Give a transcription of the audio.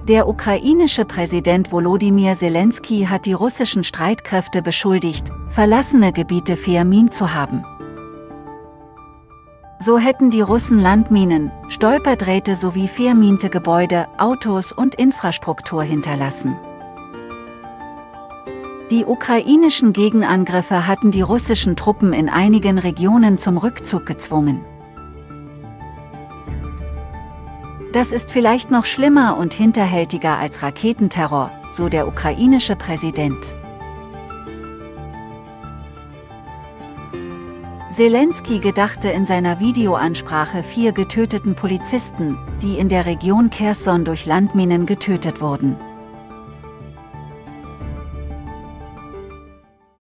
Der ukrainische Präsident Volodymyr Selenskyj hat die russischen Streitkräfte beschuldigt, verlassene Gebiete vermint zu haben. So hätten die Russen Landminen, Stolperdrähte sowie verminte Gebäude, Autos und Infrastruktur hinterlassen. Die ukrainischen Gegenangriffe hatten die russischen Truppen in einigen Regionen zum Rückzug gezwungen. Das ist vielleicht noch schlimmer und hinterhältiger als Raketenterror, so der ukrainische Präsident. Selenskyj gedachte in seiner Videoansprache 4 getöteten Polizisten, die in der Region Cherson durch Landminen getötet wurden.